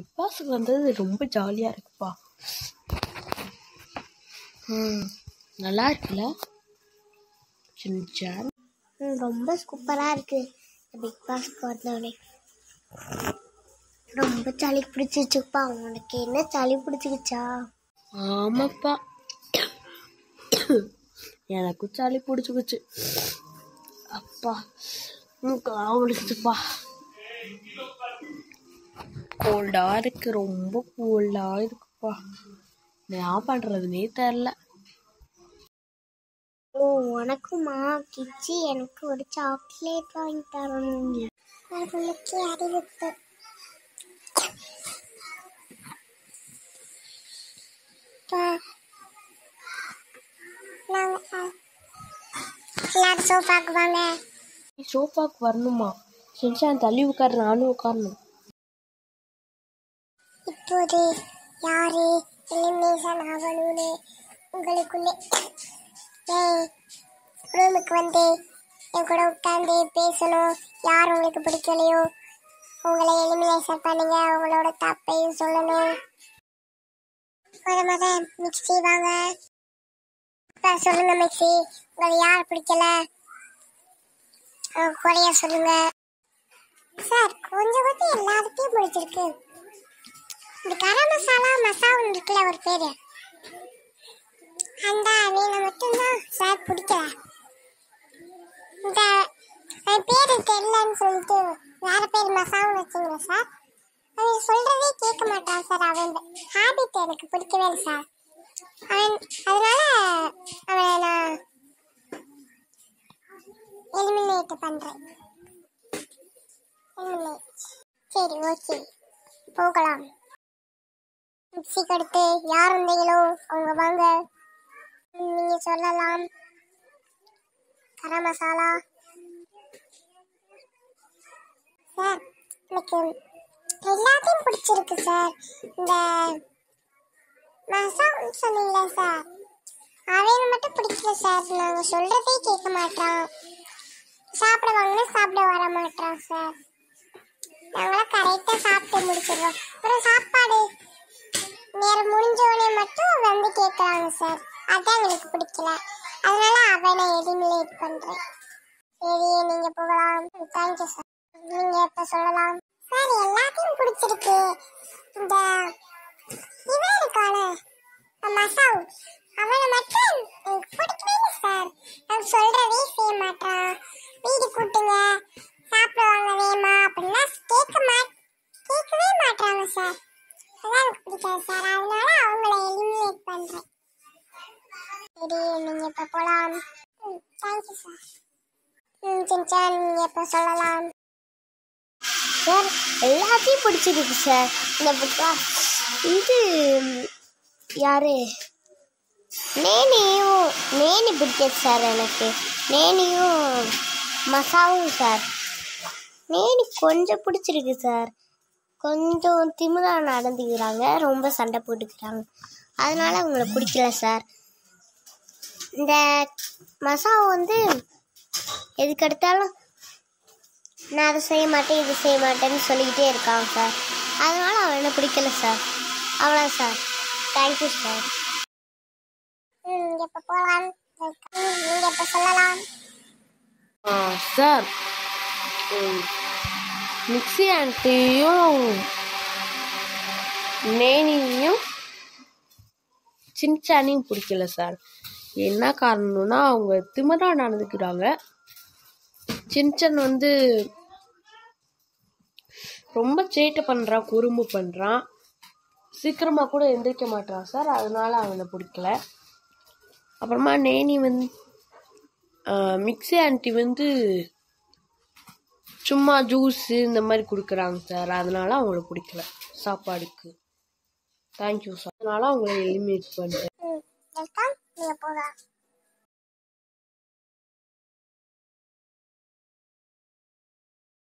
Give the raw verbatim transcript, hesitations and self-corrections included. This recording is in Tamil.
பிக் பாஸுக்கு வந்தது ரொம்ப ஜாலியாக இருக்குப்பா. ம் நல்லா இருக்குல்ல சின்சான்? ரொம்ப சூப்பராக இருக்குது. பிக் பாஸ்க்கு வந்தோடனே ரொம்ப சளி பிடிச்சிச்சுப்பா. உனக்கு என்ன சளி பிடிச்சிக்கிச்சா? ஆமாப்பா, எனக்கும் சளி பிடிச்சிக்கிச்சு. அப்பா அவளுக்குப்பா கோல்டா இருக்கு, ரொம்ப கோல்டா இருக்குப்பா. நான் பண்றதுனே தெரில. ஓ உனக்குமா கிச்சி? எனக்கு ஒரு சாக்லேட் வாங்கி தரணும். அவளுக்கு அறிவிப்பு. எல்லாரும் சோஃபாக்கு வாங்க. சோஃபாக்கு வரணுமா? சின்சான் தள்ளி உட்காரு, நானும் உட்காரணும். இப்போது யாரு எலிமினேஷன் ஆகணும்னு உங்களுக்குள்ளே ரூமுக்கு வந்து என் கூட உட்காந்து பேசணும். யார் உங்களுக்கு பிடிக்கலையோ உங்களை எலிமினேஷன் பண்ணுங்க. உங்களோட தப்பையும் சொல்லணும். முத முத மிக்சி வாங்க. சொல்லுங்க மிக்சி, உங்களை யார் பிடிக்கல குறைய சொல்லுங்க. சார் கொஞ்சம் கொஞ்சம் எல்லாத்தையும் பிடிச்சிருக்கு. இந்த கரம் மசாலா மசாலா இருக்குல்ல ஒரு பேரு, அந்த அவங்கள மட்டும்தான் சார் பிடிக்கல. இந்த பேரு தெரியலன்னு சொல்லிட்டு வேற பேர் மசாலா வச்சுங்களா சார்? அவன் சொல்றதே கேட்க மாட்டான் சார். அவன் ஹேபிட் எனக்கு பிடிக்கவே இல்லை சார். அவன் அதனால அவனை நான் எலிமினேட் பண்றேன். சரி ஓகே போகலாம். மிக்சிக்கு அடுத்து யார் வந்தீங்களோ அவங்க வாங்க. நீங்க சொல்லலாம். கரம் மசாலா சார் எனக்கு எல்லாத்தையும் பிடிச்சிருக்கு சார். இந்த மசாலா சொன்னீங்களா சார், அவனை மட்டும் பிடிக்கல சார். நாங்கள் சொல்றதே கேட்க மாட்டான். சாப்பிட வாங்கினா சாப்பிட வர மாட்டான் சார். நாங்களாம் கரெக்டாக சாப்பிட்டு முடிச்சிடுறோம். அப்புறம் சாப்பாடு நேரம் முடிஞ்சோடனே மட்டும் வந்து கேட்குறாங்க சார். அதான் எங்களுக்கு பிடிக்கல. அதனால அவனை எலிமினேட் பண்ணுறேன். சரி நீங்கள் போகலாம். Thank you sir. நீங்கள் இப்போ சொல்லலாம். சார் எல்லாத்தையும் பிடிச்சிருக்கு. இந்த இவன் இருக்கான மசாவு, அவனை மட்டும் எனக்கு பிடிக்கவே இல்லை சார். நான் சொல்கிறதே செய்ய மாட்டான். வீடு கூட்டுங்க, சாப்பிடுவாங்க வேமா அப்படின்னா கேட்க மா கேட்கவே மாட்டாங்க சார். அதான் எனக்கு பிடிக்காது சார். அதனால அவங்கள எலிமினேட் பண்ணுறேன். சரி நீங்கள் இப்போ போகலாம். ம் தேங்க்யூ சார். ம் சின்சான் நீங்கள் இப்போ சொல்லலாம். சார் எல்லாத்தையும் பிடிச்சிருக்கு சார். இந்த புக்கா இது யாரு நேனியும் நேனி பிடிக்காது சார். எனக்கு நேனியும் மசாவும் சார். நேனி கொஞ்சம் பிடிச்சிருக்கு சார். கொஞ்சம் திமிரா நடந்துக்கிறாங்க, ரொம்ப சண்டை போட்டுக்கிறாங்க, அதனால அவங்கள பிடிக்கல சார். இந்த மசாவை வந்து எதுக்கு எடுத்தாலும் நான் அதை செய்ய மாட்டேன் இது செய்ய மாட்டேன்னு சொல்லிக்கிட்டே இருக்காங்க சார். அதனால அவனை பிடிக்கல சார். அவ்வளோ சார். Thank you sir. ம் இப்போ போகலாம். நீங்கள் இப்போ சொல்லலாம். சார் மிக்ஸி ஆண்டியும் நேனியும் சின்சானையும் பிடிக்கல சார். என்ன காரணம்னா அவங்க திமிரா நடந்துக்கிறாங்க. சின்சான் வந்து ரொம்ப சேட்டை பண்ணுறான், குறும்பு பண்ணுறான், சீக்கிரமாக கூட எந்திரிக்க மாட்டான் சார். அதனால அவனை பிடிக்கல. அப்புறமா நேனி வந்து மிக்ஸி ஆண்டி வந்து சும்மா ஜூஸு இந்த மாதிரி கொடுக்குறாங்க சார். அதனால அவங்கள பிடிக்கல சாப்பாடுக்கு. Thank you sir. அதனால அவங்கள எலிமினேட் பண்ணுறேன். ம் போகலாம்.